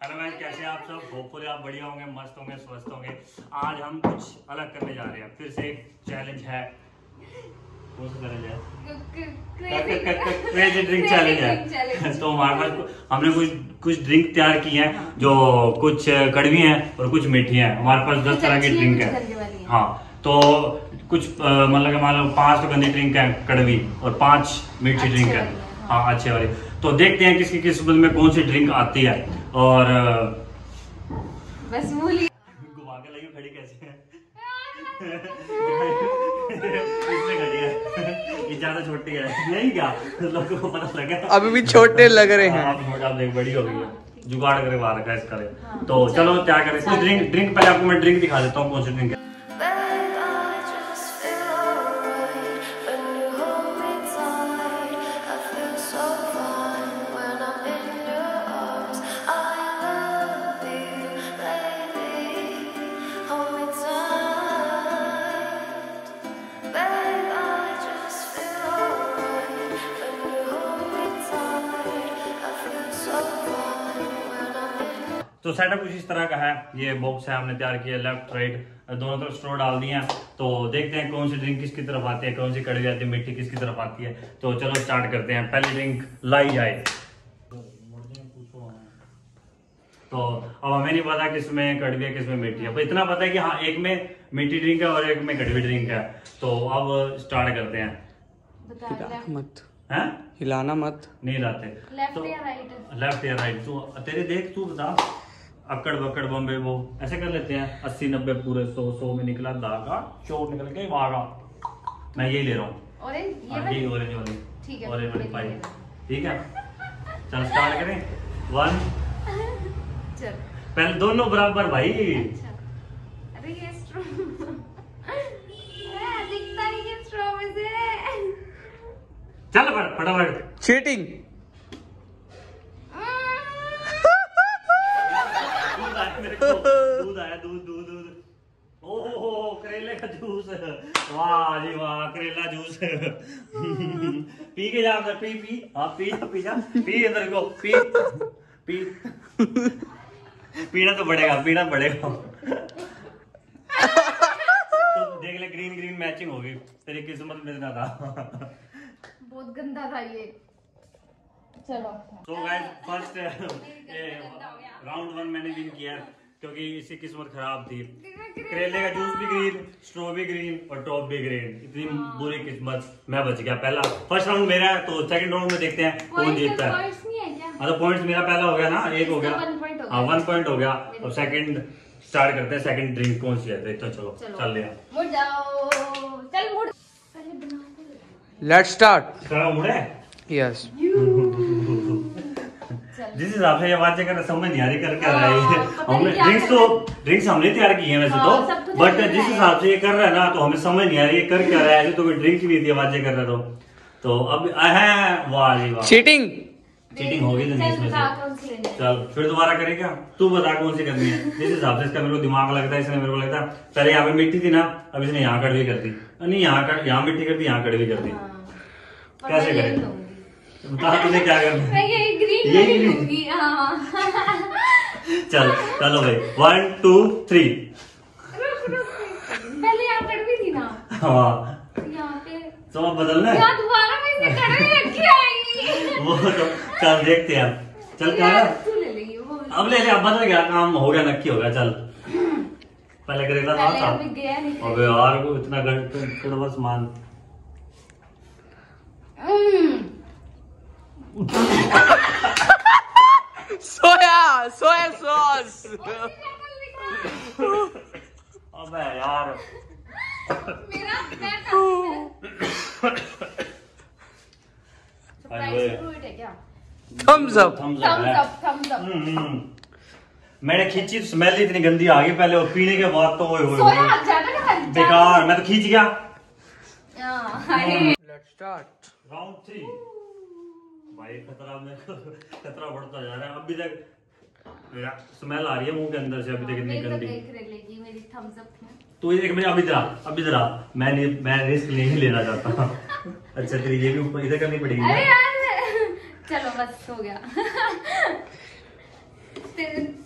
Hello guys, कैसे हैं आप सब? होपफुली आप बढ़िया होंगे, मस्त होंगे, स्वस्थ होंगे। आज हम कुछ अलग करने जा रहे हैं। फिर से एक चैलेंज है। कौन सा चैलेंज है? क्रेजी ड्रिंक चैलेंज है। तो हमारे पास हमने कुछ ड्रिंक तैयार की हैं, जो कुछ कड़वी हैं और कुछ मीठी हैं। हमारे पास 10 तरह की ड्रिंक है। हाँ, तो कुछ मतलब मान लो 5 तो गंदी ड्रिंक है कड़वी और 5 मीठी ड्रिंक है। हाँ, अच्छे वाली। तो देखते हैं किसकी किस्मत में कौन सी ड्रिंक आती है। और बस मूली घुमा के लगी खड़ी कैसे है? इसमें खड़ी है। ये ज्यादा छोटी है नहीं क्या? लोगों को पता लगा अभी भी छोटे लग रहे हैं। आप देख बड़ी हो गई है। जुगाड़ करे बाहर का इसका। तो चलो क्या करें, ड्रिंक पहले आपको मैं ड्रिंक दिखा देता हूँ कौन सी ड्रिंक है। तो सेटअप कुछ इस तरह का है। ये बॉक्स है, हमने तैयार किया, लेफ्ट राइट दोनों तरफ स्ट्रॉ डाल दिए हैं। तो देखते हैं कौन सी ड्रिंक किसकी तरफ आती है, कौन सी कड़वी आती है, मीठी किसकी तरफ आती है। तो चलो स्टार्ट करते हैं। पहली ड्रिंक लाई जाए। तो अब हमें नहीं पता किसमें कड़वी है किसमें मीठी है। तो इतना पता है कि हाँ, एक में मीठी ड्रिंक है और एक में कड़वी ड्रिंक है। तो अब स्टार्ट करते हैं। मत है? हिलाना मत। नहीं हिलाते। लेफ्ट या राइट? लेफ्ट या राइट। तू तेरे देख, तू बता। अक्कड़ बक्कड़ बम्बे वो ऐसे कर लेते हैं। 80 90 पूरे 100 में निकला धागा, चोट निकल के भागा। मैं यही ले रहा हूँ। ऑरेंज? ये ऑरेंज वाली। ठीक है, ऑरेंज वाली पाई। ठीक है, चल स्टार्ट करें। 1 चल पहले दोनों बराबर भाई। अच्छा। अरे ये स्ट्रॉ दिखता नहीं है स्ट्रॉ में से। चल फटाफट। चीटिंग। दूध आया, दूध। ओहो, करेले का जूस। वाह जी वाह, करेला जूस। पी के जा, पी हाँ, पी जा इधर को, पी। पीना तो पड़ेगा। तो देख ले, ग्रीन मैचिंग होगी। तेरी किस्मत में इतना था। बहुत गंदा था ये। चलो तो गाइस, फर्स्ट राउंड 1 मैंने विन किया क्योंकि इसकी किस्मत खराब थी। करेले का जूस भी ग्रीन, स्ट्रॉ भी ग्रीन और टॉप भी ग्रीन। इतनी बुरी किस्मत, मैं बच गया। फर्स्ट राउंड मेरा है, तो सेकंड राउंड में देखते हैं कौन जीतता है। मतलब पॉइंट्स मेरा पहला हो गया ना, 1 हो गया। हाँ, 1 पॉइंट हो गया। और सेकंड स्टार्ट करते हैं। सेकंड ड्रिंक कौन सी है? तो चलो चल लिया। मुड़ जाओ, चल मुड़। Let's start. खड़ा मुड़े। यस। जिस हिसाब से ये आवाजें कर समझ नहीं आ रही कर क्या रहा है। हमने ड्रिंक्स हमने तैयार की है वैसे तो, बट जिस हिसाब से ये कर रहा है ना, तो हमें समझ नहीं आ रही है कर क्या रहा है। ऐसे तो कोई ड्रिंक ही नहीं थी, आवाजें कर रहा तो अब वाह जी वाह, चीटिंग होगी तो इसमें से। चल फिर दोबारा करें क्या? तू बता कौन सी करनी है। जिस हिसाब से इसका मेरे को दिमाग लगता है, इसने मेरे को लगता है पहले यहाँ पे मिट्टी थी ना, अब इसने यहाँ कड़वी कर दी। नहीं, यहाँ मिट्टी कर दी, यहाँ कड़वी कर दी। कैसे करें? बता तुझे क्या करना है? यही लूंगी। चलो भाई, 1 2 3। पहले यहाँ कड़वी थी ना। हाँ, यहाँ पे तो अब बदलना है। दोबारा मैं इसे कड़वी रखी आएगी। वो तो चल देखते हैं। चल क्या तू ले लेगी वो। अब ले अब बदल गया, काम हो गया, नक्की हो गया। चल पहले करेगा था। अबे यार, वो इतना थोड़ा बस मान। Soya sauce. अबे यार, मेरा है क्या? Thums Up. मैंने खींची, स्मेल इतनी गंदी आ गई पहले, और पीने के बाद तो बेकार। मैं तो खींच गया। Let's start. राउंड 3। भाई खतरा बढ़ता जा रहा है। अभी तक स्मेल आ रही है मुंह के अंदर से, अभी तक इतनी गंदी। मेरी थम्स अप है। तो एक मिनट, अभी जरा मैं रिस्क नहीं लेना चाहता। अच्छा तेरी ये भी ऊपर इधर करनी पड़ेगी। अरे यार चलो बस हो गया।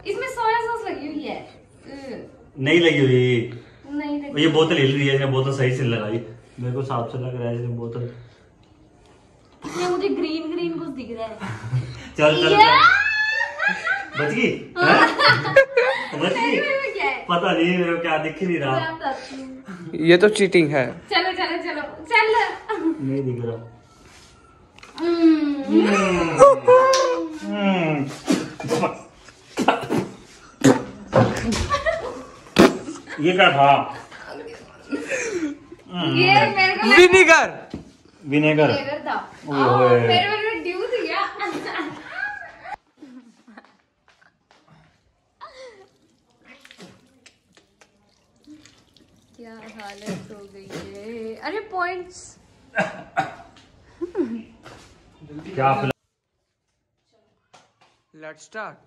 इसमें सोया सॉस लगी हुई है। नहीं लगी हुई, नहीं लगी। ये बोतल हिल रही है, बोतल सही से लगाई, मेरे को साफ से लग रहा है ये बोतल। इसमें मुझे ग्रीन ग्रीन कुछ दिख रहा है। चल चल बच गई। बच गई, क्या है? पता नहीं मेरे को क्या दिख ही नहीं रहा। ये तो चीटिंग है। चलो चलो चलो चल। नहीं दिख रहा। ये क्या था? ये मेरे को विनेगर। विनेगर था। ओए। मेरे ड्यू दिया। क्या हालत हो गई है। अरे पॉइंट्स क्या? Let's start.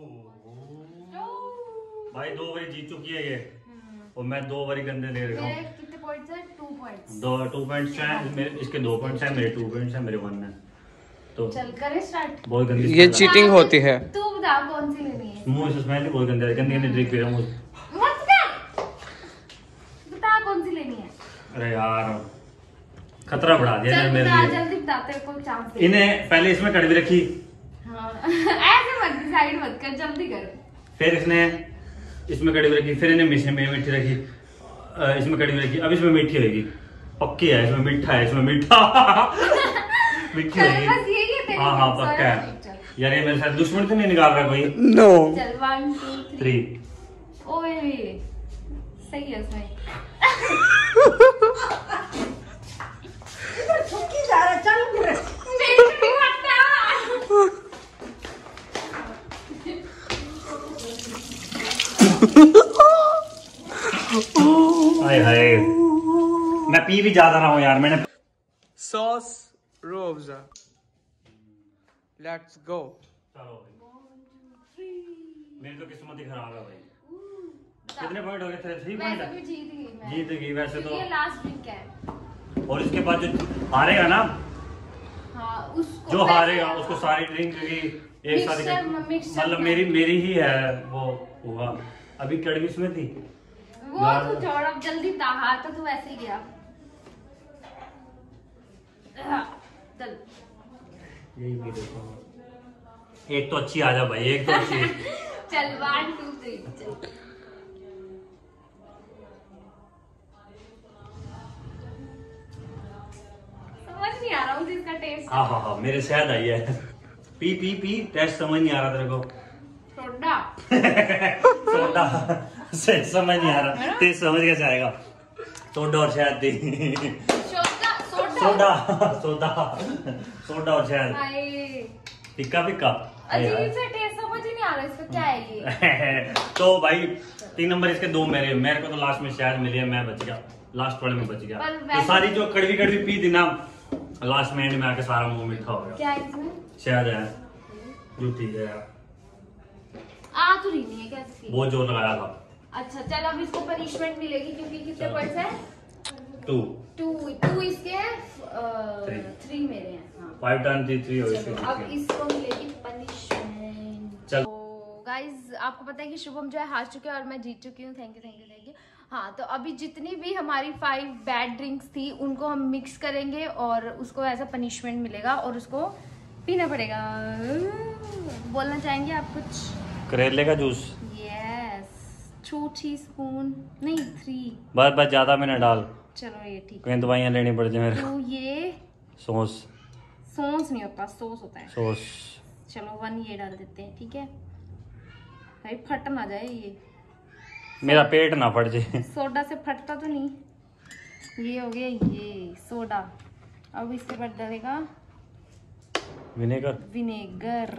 भाई 2 बारी जीत चुकी है ये, और मैं 2 बारी गंदे दे रहा हूँ। मेरे कितने पॉइंट्स हैं? 2 पॉइंट्स। 2 पॉइंट्स हैं मेरे, इसके 2 पॉइंट्स हैं, मेरे 2 पॉइंट्स हैं, मेरे 1 है। तो चल करें स्टार्ट। बहुत गंदी ये चीटिंग होती है। तू बता कौन सी लेनी है? मुंह से स्मेल ही बहुत गंदी गंदी गंदी ड्रिंक पी रहा हूँ। मत कर। बता कौन सी लेनी है? अरे यार खतरा बढ़ा दिया चल यार मेरे बता, लिए। जल्दी बता, तेरे को चांस दे। इन्हें पहले इसमें कड़वी रखी, हाँ। ऐसे मत डिसाइड मत कर, जल्दी कर। फिर इसने इसमें कड़वी रखी, फिर इन्हें मीठी रखी, इसमें कड़वी रखी, अब इसमें मीठी होगी। पक्की है, इसमें मीठा है, इसमें मीठा मीठी चल होगी। बस यही है तेरी। हाँ हाँ पक्का है। यार ये मेरे साथ दुश्मन तो नहीं निकाल रहा कोई। नो। चल 1 2 3। ओए सही है उसमें। हाय हाय, मैं पी भी ज्यादा रहा हूँ यार मैंने। सॉस रोब्जा। Let's go. चलो मेरी तो किस्मत ही खराब है भाई। कितने पॉइंट हो गए थे? 3 पॉइंट। वैसे भी जीत गई मैं। जीत गई वैसे तो। ये लास्ट ड्रिंक है। और इसके बाद जो हारेगा ना, हाँ उसको जो हारेगा उसको सारी ड्रिंक की एक साथ मिक्सचर मतलब मेरी ही है वो होगा। अभी कड़वी इसमें थी वो तू छोड़, अब जल्दी बता। हार तो तू ऐसे ही गया। चल यही भी देखो, एक तो अच्छी आ जा भाई, एक तो अच्छी। चल 1 2 3 चल। समझ नहीं आ रहा मुझे इसका टेस्ट। हाँ हाँ हाँ मेरे शहद आई है। पी पी पी, टेस्ट समझ नहीं आ रहा तेरे को। सोडा सोडा समझ नहीं आ रहा, टेस्ट समझ कैसे आएगा? सोडा और शहद थी। सोडा सोडा सोडा सोडा और शहद, हाय फिक्का फिक्का। अजीब सा टेस्ट, समझ ही नहीं आ रहा इसका क्या है ये। तो भाई 3 नंबर इसके 2 मेरे को तो लास्ट में शहद मिली है, मैं बच गया, लास्ट वाले में बच गया। पर तो वैसे- सारी जो कड़वी कड़वी पी थी ना, लास्ट में एंड में आके सारा मुंह मीठा हो गया। क्या है इसमें? शहद है जो ठीक है यार, आ तो रही नहीं है क्या इसकी? बहुत जोर लगाया था। अच्छा चल, अब इसको पनिशमेंट मिलेगी क्योंकि कितने चलो। पॉइंट्स हैं? 2 इसके हैं, 3 मेरे हैं। हाँ 5 टर्न थी 3 और चलो, अब इसको मिलेगी पनिशमेंट। चल। तो गाइज आपको पता है कि शुभम जो है हार चुके हैं और मैं जीत चुकी हूँ। Thank you. हाँ तो अभी जितनी भी हमारी 5 बैड ड्रिंक्स थी उनको हम मिक्स करेंगे और उसको एज अ पनिशमेंट मिलेगा और उसको पीना पड़ेगा। बोलना चाहेंगे आप कुछ? करेले का जूस। यस 2 टीस्पून नहीं 3। बस बस ज्यादा मैंने डाल, चलो ये ठीक कहीं दवाइयाँ लेनी पड़ जाए मेरे। तो ये सॉस सॉस नहीं होता, सॉस होता है। सॉस चलो 1 ये डाल देते हैं, ठीक है भाई, फट ना जाए ये, मेरा पेट ना फट जाए। सोडा से फटता तो नहीं। ये हो गया ये सोडा। अब इसके बाद डालेगा विनेगर। विनेगर,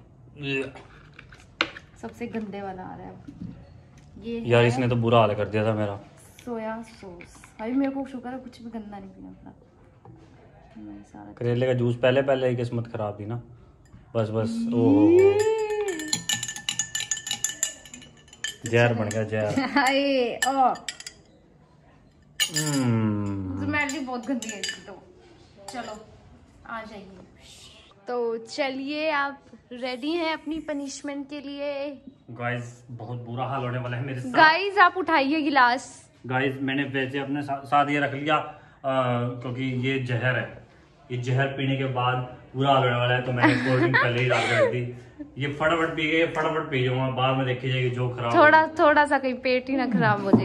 सबसे गंदे वाला आ रहा है अब। ये यार है इसने तो बुरा हाल कर दिया था मेरा। Soya sauce. भाई मेरे को शुक्र है कुछ भी गंदा नहीं पीना पड़ा। मैं सारा करेले का जूस पहले ही किस्मत खराब थी ना। बस बस ओहो जहर बन गया जहर। हाय ओ हम्म। स्मेल भी बहुत गंदी है इसकी। तो चलो आ जाइए। तो चलिए आप रेडी हैं अपनी पनिशमेंट के लिए? गाइस बहुत बुरा हाल होने वाला है मेरे साथ। गाइस आप उठाइए गिलास। गाइस मैंने वैसे अपने साथ ये रख लिया क्योंकि ये जहर है, ये जहर पीने के बाद बुरा हाल होने वाला है, तो मैंने कोल्ड ड्रिंक पहले ही डाल कर दी। ये फटाफट पी गए, फटाफट पी जाऊंगा, बाद में देखी जाएगी जो खराब थोड़ा सा कहीं पेट ही ना खराब हो जाए।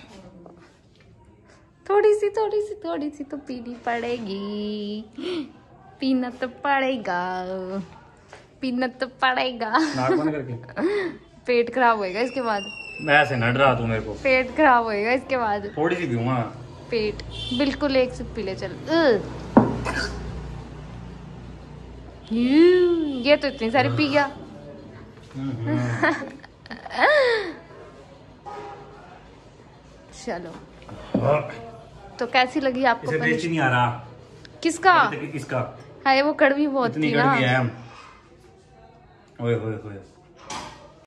थोड़ी सी तो पीनी पड़ेगी, पीना तो पड़ेगा। नाक बंद करके। पेट खराब होएगा इसके बाद। मैं ऐसे न डरा तू मेरे को, पेट खराब होएगा इसके बाद। थोड़ी सी पीऊंगा। पेट बिल्कुल एक सिप पी ले चल। ये तो इतनी सारी पी गया। चलो तो कैसी लगी आपको? इसे टेस्ट नहीं आ रहा। किसका? किसका? हाय वो कड़वी बहुत थी ना। ओए होए होए।